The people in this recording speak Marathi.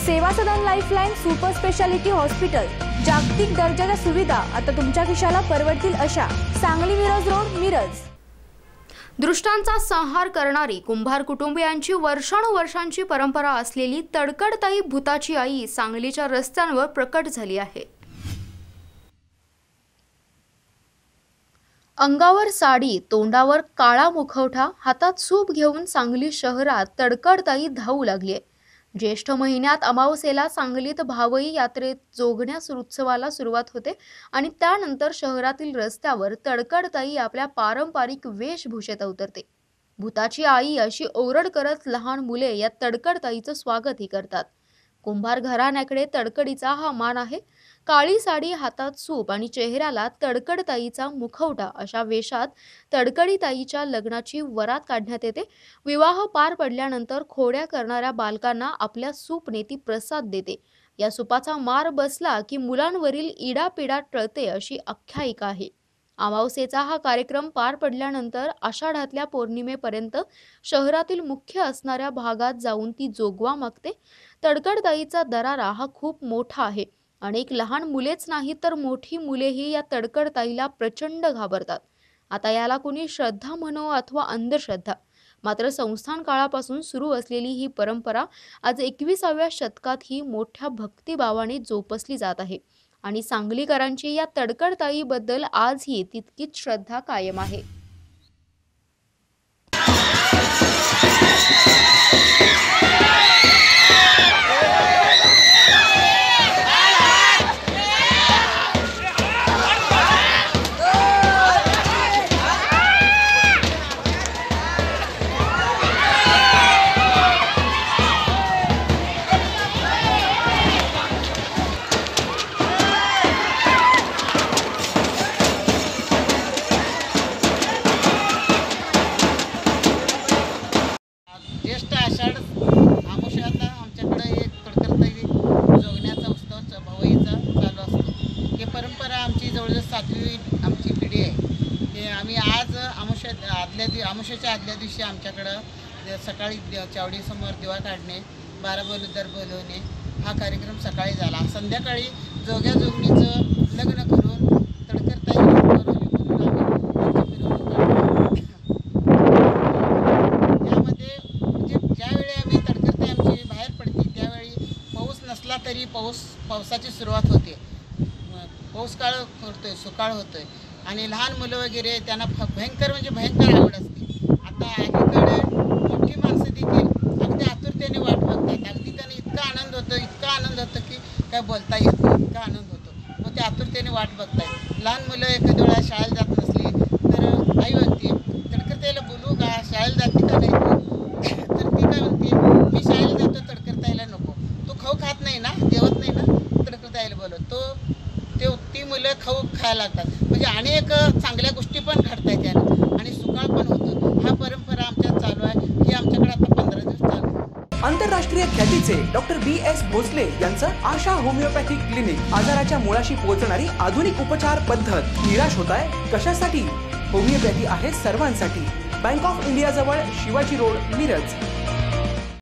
सेवा Sadan Lifeline super speciality hospital, जागतिक दर्जाच्या सुविधा आता तुमच्या खिशाला परवडतील अशा। सांगली मिरज रोड, मिरज। दृष्टांचा संहार करणारी कुंभार कुटुंबियांची वर्षानुवर्षांची परंपरा असलेली तडकडताई भूताची आई सांगलीच्या रस्त्यांवर प्रकट झाली आहे। अंगावर साडी, तोंडावर काळा मुखवठा, हातात सूप घेऊन सांगली शहरात तडकडताई धावू लागली आहे। ज्येष्ठ महिन्यात अमावस्येला सांगलीत भावई यात्रेत जोगण्यास उत्सवाला सुरुवात होते आणि त्यानंतर शहरातील रस्त्यावर तडकडताई आपल्या पारंपरिक वेशभूषेत उतरते। भूताची आई अशी ओरड करत लहान मुले या तडकडताईचं स्वागतही करतात। कुंभार घराण्याकडे तडकडीचा हा मान आहे। काळी साडी, हातात सूप आणि चेहऱ्याला तडकडताईचा मुखवटा अशा वेशात तडकडीताईच्या लग्नाची वरात काढण्यात येते। विवाह पार पडल्यानंतर खोड्या करणाऱ्या बालकांना आपल्या सूपने ती प्रसाद देते। या सुपाचा मार बसला की मुलांवरील इडापिडा टळते अशी आख्यायिका आहे। अमावस्येचा हा कार्यक्रम पार पडल्यानंतर आषाढातल्या पौर्णिमेपर्यंत शहरातील मुख्य असणाऱ्या भागात जाऊन ती जोगवा मागते। तडकडताईचा दरारा हा खूप मोठा आहे। अनेक लहान मुलेच नाही तर मोठी मुलेही या तडकडताईला प्रचंड घाबरतात। आता याला कोणी श्रद्धा म्हणो अथवा अंधश्रद्धा, मात्र संस्थान काळापासून सुरू असलेली ही परंपरा आज 21व्या शतकातही मोठ्या भक्तिभावाने जोपासली जात आहे आणि सांगलीकरांची या तडकडताईबद्दल आजही तितकीच श्रद्धा कायम आहे। ज्येष्ठ आषाढ अमावस्येला आमच्याकडे एक तडकडताई जोगण्याचा उत्सव भावईचा चालू असतो। ही परंपरा आमची जवळजवळ 7वी आमची पिढी आहे। हे आम्ही आज अमावस्येच्या आदल्या दिवशी आमच्याकडं सकाळी चावडीसमोर दिवा काढणे, 12 बलुदर बोलवणे हा कार्यक्रम सकाळी झाला। संध्याकाळी जोग्या जोगणीचं लग्न करून तडकडताई बोलवली म्हणून आम्ही मिरवणूक काढतो। यामध्ये ज्यावेळी आम्ही तडकडताई आमची बाहेर पडते त्यावेळी पाऊस नसला तरी पावसाची सुरुवात होते। पाऊस काळ होतोय, सुकाळ होतोय आणि लहान मुलं वगैरे त्यांना भयंकर म्हणजे भयंकर आवड असते। आता अलीकडे मोठी माणसं देखील अगदी आतुरतेने वाट बघतात। अगदी त्यांना इतका आनंद होतो की काय बोलता येत नाही, इतका आनंद होतो। मग ते आतुरतेने वाट बघतायत। लहान मुलं एखाद्या वेळा शाळेला जात नसली तर आई म्हणते तडकडताईला बोलू का, शाळेला जाते का नाही तर ती काय म्हणते मी शाळेला जातो, तडकडताईला नको, तो खाऊ खात नाही ना, जेवत नाही ना, तडकडताईला बोलव। ती मुलं खाऊ खायला लागतात। म्हणजे अनेक चांगल्या गोष्टी पण घडतात त्यानं आणि सुकाळ पण होतो। हा परंपरा आमच्यात चालू आहे। ही आमच्याकडे आता 15 दिवस चालू आहे। आंतरराष्ट्रीय ख्यातीचे डॉक्टर BS भोसले यांचं आशा होमिओपॅथिक क्लिनिक, आजाराच्या मुळाशी पोहोचणारी आधुनिक उपचार पद्धत। निराश होताय कशासाठी? होमिओपॅथी आहे सर्वांसाठी। बँक ऑफ इंडिया जवळ, शिवाजी रोड, मिरज।